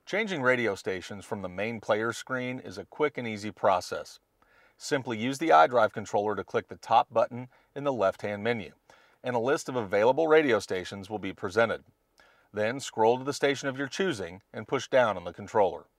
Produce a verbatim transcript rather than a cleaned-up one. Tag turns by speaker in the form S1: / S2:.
S1: Changing radio stations from the main player screen is a quick and easy process. Simply use the iDrive controller to click the top button in the left-hand menu, and a list of available radio stations will be presented. Then scroll to the station of your choosing and push down on the controller.